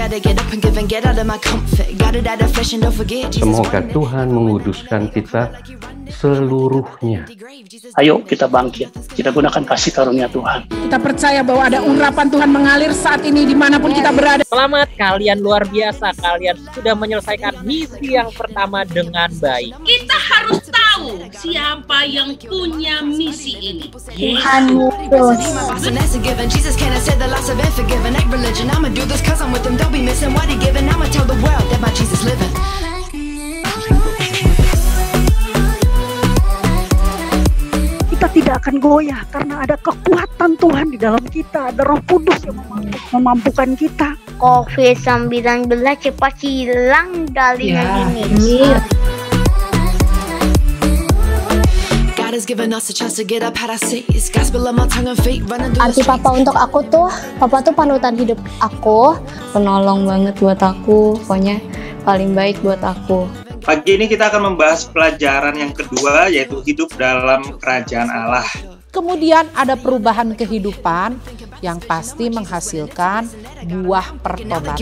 Semoga Tuhan menguduskan kita seluruhnya. Ayo kita bangkit, kita gunakan kasih karunia Tuhan. Kita percaya bahwa ada urapan Tuhan mengalir saat ini dimanapun kita berada. Selamat, kalian luar biasa. Kalian sudah menyelesaikan misi yang pertama dengan baik. Kita harus tahu siapa yang punya misi ini. Tuhan Kita tidak akan goyah karena ada kekuatan Tuhan di dalam kita, ada Roh Kudus yang memampukan kita. COVID-19 cepat hilang dari negeri ini. Arti papa untuk aku tuh, papa tuh panutan hidup aku, penolong banget buat aku, pokoknya paling baik buat aku. Pagi ini kita akan membahas pelajaran yang kedua, yaitu hidup dalam kerajaan Allah. Kemudian ada perubahan kehidupan yang pasti menghasilkan buah pertobatan.